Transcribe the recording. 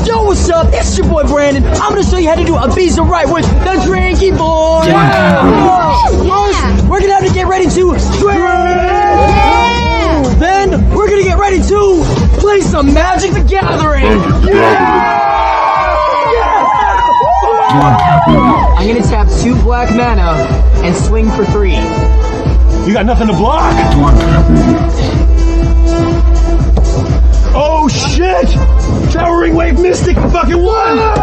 Yo, what's up? It's your boy Brandon. I'm gonna show you how to do IBIZA right with the Drinky boy. We're gonna have to get ready to drink. Then we're gonna get ready to play some Magic the Gathering. I'm gonna tap 2 black mana and swing for 3. You got nothing to block. Oh shit! Towering Wave Mystic fucking won!